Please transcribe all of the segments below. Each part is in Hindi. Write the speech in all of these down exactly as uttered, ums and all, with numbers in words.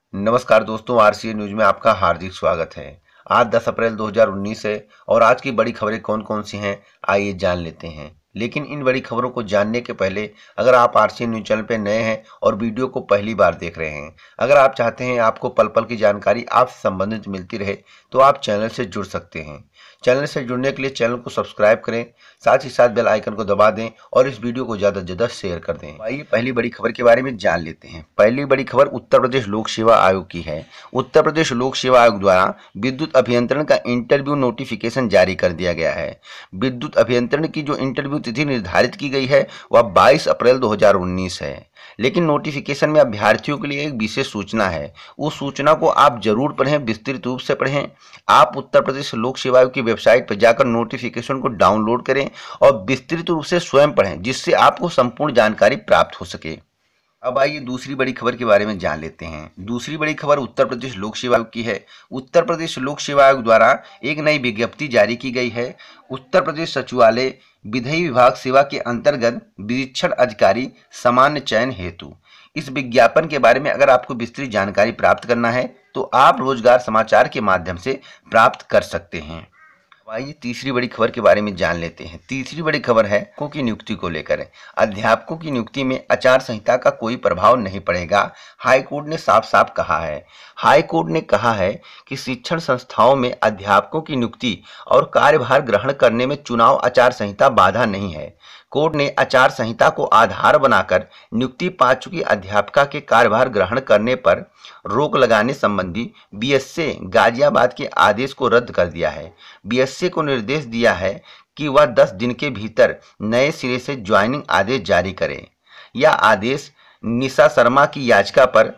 नमस्कार दोस्तों, आरसीए न्यूज में आपका हार्दिक स्वागत है। आज दस अप्रैल दो हज़ार उन्नीस है और आज की बड़ी खबरें कौन कौन सी हैं आइए जान लेते हैं। लेकिन इन बड़ी खबरों को जानने के पहले अगर आप आरसीए न्यूज चैनल पर नए हैं और वीडियो को पहली बार देख रहे हैं, अगर आप चाहते हैं आपको पल पल की जानकारी आपसे संबंधित मिलती रहे तो आप चैनल से जुड़ सकते हैं। चैनल से जुड़ने के लिए चैनल को सब्सक्राइब करें, साथ ही साथ बेल आइकन को दबा दें और इस वीडियो को ज़्यादा से ज़्यादा शेयर कर दें। आइए पहली बड़ी खबर के बारे में जान लेते हैं। पहली बड़ी खबर उत्तर प्रदेश लोक सेवा आयोग की है। उत्तर प्रदेश लोक सेवा आयोग द्वारा विद्युत अभियंत्रण का इंटरव्यू नोटिफिकेशन जारी कर दिया गया है। विद्युत अभियंत्रण की जो इंटरव्यू तिथि निर्धारित की गई है वह बाईस अप्रैल दो हज़ार उन्नीस है, लेकिन नोटिफिकेशन में अभ्यर्थियों के लिए एक विशेष सूचना है। उस सूचना को आप जरूर पढ़ें, विस्तृत रूप से पढ़ें। आप उत्तर प्रदेश लोक सेवा आयोग की वेबसाइट पर जाकर नोटिफिकेशन को डाउनलोड करें और विस्तृत रूप से स्वयं पढ़ें, जिससे आपको संपूर्ण जानकारी प्राप्त हो सके। अब आइए दूसरी बड़ी खबर के बारे में जान लेते हैं। दूसरी बड़ी खबर उत्तर प्रदेश लोक सेवा आयोग की है। उत्तर प्रदेश लोक सेवा आयोग द्वारा एक नई विज्ञप्ति जारी की गई है। उत्तर प्रदेश सचिवालय विधि विभाग सेवा के अंतर्गत निरीक्षण अधिकारी सामान्य चयन हेतु। इस विज्ञापन के बारे में अगर आपको विस्तृत जानकारी प्राप्त करना है तो आप रोजगार समाचार के माध्यम से प्राप्त कर सकते हैं। आइए तीसरी बड़ी खबर के बारे में जान लेते हैं। तीसरी बड़ी खबर है अध्यापकों की नियुक्ति को लेकर। अध्यापकों की नियुक्ति में आचार संहिता का कोई प्रभाव नहीं पड़ेगा, हाई कोर्ट ने साफ साफ कहा है। हाई कोर्ट ने कहा है कि शिक्षण संस्थाओं में अध्यापकों की नियुक्ति और कार्यभार ग्रहण करने में चुनाव आचार संहिता बाधा नहीं है। कोर्ट ने आचार संहिता को आधार बनाकर नियुक्ति पा चुकी अध्यापिका के कार्यभार ग्रहण करने पर रोक लगाने संबंधी बीएसए गाजियाबाद के आदेश को रद्द कर दिया है। बीएसए को निर्देश दिया है कि वह दस दिन के भीतर नए सिरे से ज्वाइनिंग आदेश जारी करे। यह आदेश निशा शर्मा की याचिका पर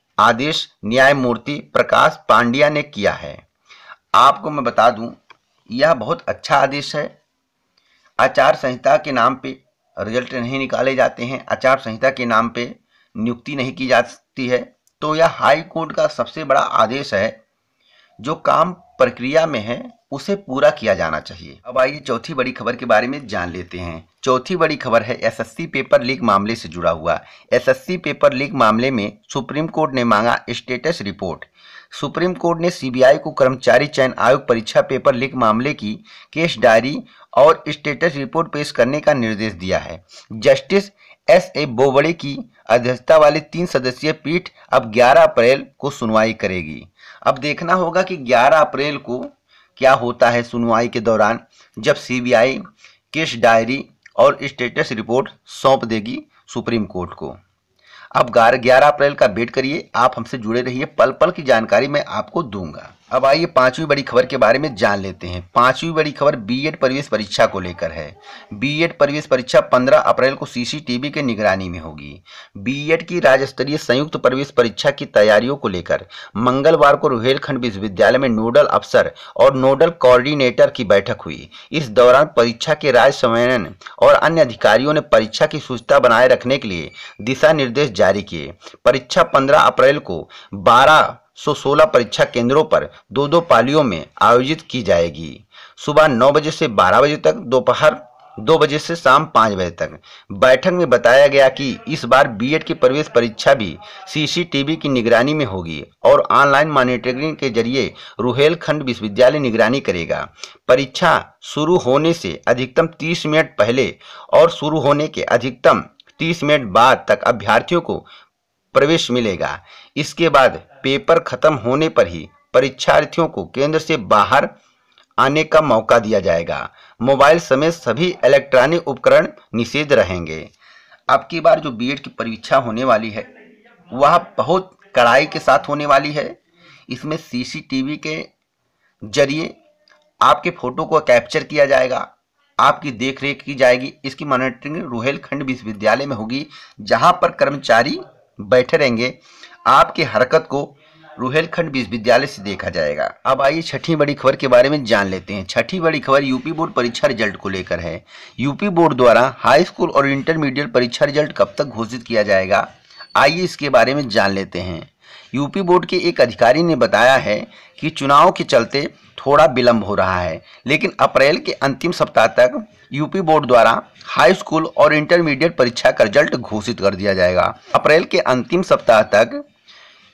आदेश न्यायमूर्ति प्रकाश पांड्या ने किया है। आपको मैं बता दूं, यह बहुत अच्छा आदेश है। आचार संहिता के नाम पे रिजल्ट नहीं निकाले जाते हैं, आचार संहिता के नाम पे नियुक्ति नहीं की जाती है, तो यह हाई कोर्ट का सबसे बड़ा आदेश है। जो काम प्रक्रिया में है उसे पूरा किया जाना चाहिए। अब आइए चौथी बड़ी खबर के बारे में जान लेते हैं। चौथी बड़ी खबर है एसएससी पेपर लीक मामले से जुड़ा हुआ। एसएससी पेपर लीक मामले में सुप्रीम कोर्ट ने मांगा स्टेटस रिपोर्ट। सुप्रीम कोर्ट ने सीबीआई को कर्मचारी चयन आयोग परीक्षा पेपर लीक मामले की केस डायरी और स्टेटस रिपोर्ट पेश करने का निर्देश दिया है। जस्टिस एस ए बोबड़े की अध्यक्षता वाली तीन सदस्यीय पीठ अब ग्यारह अप्रैल को सुनवाई करेगी। अब देखना होगा कि ग्यारह अप्रैल को क्या होता है सुनवाई के दौरान, जब सीबीआई केस डायरी और स्टेटस रिपोर्ट सौंप देगी सुप्रीम कोर्ट को। अब ग्यारह अप्रैल का वेट करिए, आप हमसे जुड़े रहिए, पल पल की जानकारी मैं आपको दूंगा। अब आइए पांचवी बड़ी खबर के बारे में जान लेते हैं। पांचवी बड़ी खबर बीएड प्रवेश परीक्षा को लेकर है। बीएड प्रवेश परीक्षा पंद्रह अप्रैल को सीसीटीवी के निगरानी में होगी। बीएड की राज्य स्तरीय संयुक्त प्रवेश परीक्षा की तैयारियों को लेकर मंगलवार को रुहेलखंड विश्वविद्यालय में नोडल अफसर और नोडल कोऑर्डिनेटर की बैठक हुई। इस दौरान परीक्षा के राज्य समन्वयन और अन्य अधिकारियों ने परीक्षा की शुचिता बनाए रखने के लिए दिशा निर्देश जारी किए। परीक्षा पंद्रह अप्रैल को बारह सौ सोलह परीक्षा केंद्रों पर दो दो पालियों में आयोजित की जाएगी। सुबह नौ बजे से बारह बजे तक, दोपहर दो बजे से शाम पाँच बजे तक। बैठक में बताया गया कि इस बार बीएड की प्रवेश परीक्षा भी सीसीटीवी की निगरानी में होगी और ऑनलाइन मॉनिटरिंग के जरिए रुहेलखंड विश्वविद्यालय निगरानी करेगा। परीक्षा शुरू होने से अधिकतम तीस मिनट पहले और शुरू होने के अधिकतम तीस मिनट बाद तक अभ्यर्थियों को प्रवेश मिलेगा। इसके बाद पेपर खत्म होने पर ही परीक्षार्थियों को केंद्र से बाहर आने का मौका दिया जाएगा। मोबाइल समेत सभी इलेक्ट्रॉनिक उपकरण निषेध रहेंगे। अब की बार जो बीएड की परीक्षा होने वाली है वह बहुत कड़ाई के साथ होने वाली है। इसमें सीसीटीवी के जरिए आपके फोटो को कैप्चर किया जाएगा, आपकी देखरेख की जाएगी। इसकी मॉनिटरिंग रुहेलखंड विश्वविद्यालय में होगी, जहां पर कर्मचारी बैठे रहेंगे। आपकी हरकत को रुहेलखंड विश्वविद्यालय से देखा जाएगा। अब आइए छठी बड़ी खबर के बारे में जान लेते हैं। छठी बड़ी खबर यूपी बोर्ड परीक्षा रिजल्ट को लेकर है। यूपी बोर्ड द्वारा हाई स्कूल और इंटरमीडिएट परीक्षा रिजल्ट कब तक घोषित किया जाएगा, आइए इसके बारे में जान लेते हैं। यूपी बोर्ड के एक अधिकारी ने बताया है कि चुनाव के चलते थोड़ा विलंब हो रहा है, लेकिन अप्रैल के अंतिम सप्ताह तक यूपी बोर्ड द्वारा हाई स्कूल और इंटरमीडिएट परीक्षा का रिजल्ट घोषित कर दिया जाएगा। अप्रैल के अंतिम सप्ताह तक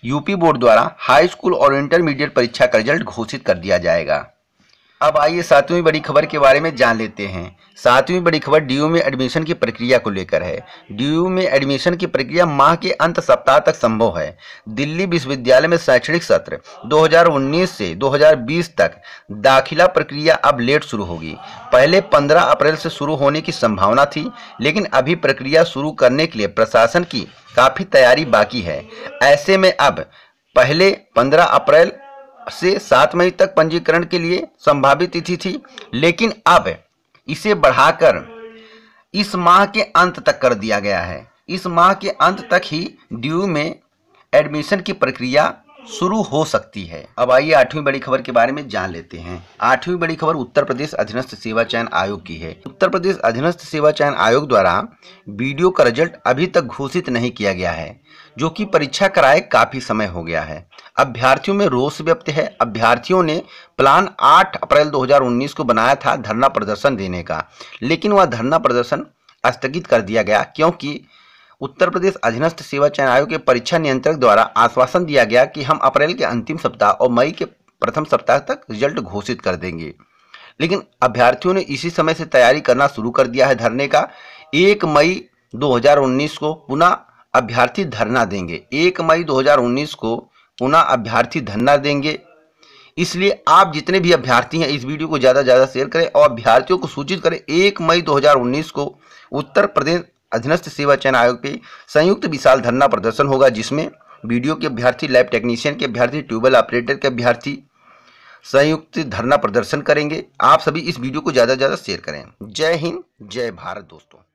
यूपी बोर्ड द्वारा हाई स्कूल और इंटरमीडिएट परीक्षा का रिजल्ट घोषित कर दिया जाएगा। अब आइए सातवीं बड़ी खबर के बारे में जान लेते हैं। सातवीं बड़ी खबर डीयू में एडमिशन की प्रक्रिया को लेकर है। डीयू में एडमिशन की प्रक्रिया माह के अंत सप्ताह तक संभव है। दिल्ली विश्वविद्यालय में शैक्षणिक सत्र दो हज़ार उन्नीस से दो हज़ार बीस तक दाखिला प्रक्रिया अब लेट शुरू होगी। पहले पंद्रह अप्रैल से शुरू होने की संभावना थी, लेकिन अभी प्रक्रिया शुरू करने के लिए प्रशासन की काफ़ी तैयारी बाकी है। ऐसे में अब पहले पंद्रह अप्रैल से सात मई तक पंजीकरण के लिए संभावित तिथि थी, लेकिन अब इसे बढ़ाकर इस माह के अंत तक कर दिया गया है। इस माह के अंत तक ही डीयू में एडमिशन की प्रक्रिया शुरू हो सकती है। अब आइए आठवीं बड़ी खबर के बारे में जान लेते हैं। आठवीं बड़ी खबर उत्तर प्रदेश अधीनस्थ सेवा चयन आयोग की है। उत्तर प्रदेश अधीनस्थ सेवा चयन आयोग द्वारा बीडीओ का रिजल्ट अभी तक घोषित नहीं किया गया है, जो कि परीक्षा कराए काफी समय हो गया है। अभ्यर्थियों में रोष व्यक्त है। अभ्यर्थियों ने प्लान आठ अप्रैल दो हज़ार उन्नीस को बनाया था धरना प्रदर्शन देने का, लेकिन वह धरना प्रदर्शन स्थगित कर दिया गया, क्योंकि उत्तर प्रदेश अधीनस्थ सेवा चयन आयोग के परीक्षा नियंत्रक द्वारा आश्वासन दिया गया कि हम अप्रैल के अंतिम सप्ताह और मई के प्रथम सप्ताह तक रिजल्ट घोषित कर देंगे। लेकिन अभ्यर्थियों ने इसी समय से तैयारी करना शुरू कर दिया है धरने का। एक मई दो हज़ार उन्नीस को पुनः अभ्यर्थी धरना देंगे। एक मई दो हज़ार उन्नीस को पुनः अभ्यर्थी धरना देंगे। इसलिए आप जितने भी अभ्यर्थी हैं इस वीडियो को ज़्यादा से ज़्यादा शेयर करें और अभ्यर्थियों को सूचित करें। एक मई दो हज़ार उन्नीस को उत्तर प्रदेश अधीनस्थ सेवा चयन आयोग के संयुक्त विशाल धरना प्रदर्शन होगा, जिसमें वीडियो के अभ्यर्थी, लैब टेक्नीशियन के अभ्यर्थी, ट्यूबवेल ऑपरेटर के अभ्यर्थी संयुक्त धरना प्रदर्शन करेंगे। आप सभी इस वीडियो को ज़्यादा से ज़्यादा शेयर करें। जय हिंद, जय भारत दोस्तों।